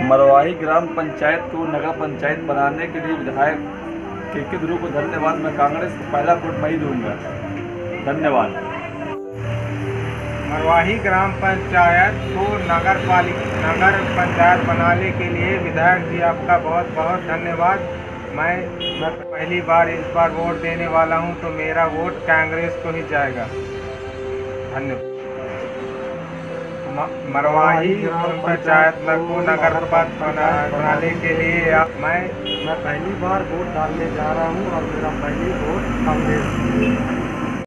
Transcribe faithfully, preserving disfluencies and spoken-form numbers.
मरवाही ग्राम पंचायत को नगर पंचायत बनाने के लिए विधायक के के ध्रुव को धन्यवाद। मैं कांग्रेस को पहला वोट मैं ही दूंगा। धन्यवाद। मरवाही ग्राम पंचायत को नगर पालिका नगर पंचायत बनाने के लिए विधायक जी आपका बहुत बहुत धन्यवाद। मैं मैं पहली बार इस बार वोट देने वाला हूं, तो मेरा वोट कांग्रेस को ही जाएगा। धन्यवाद। मरवाही ग्राम पंचायत को नगर बनाने के लिए मैं मैं पहली बार वोट डालने जा रहा हूं और मेरा पहली वोट कांग्रेस।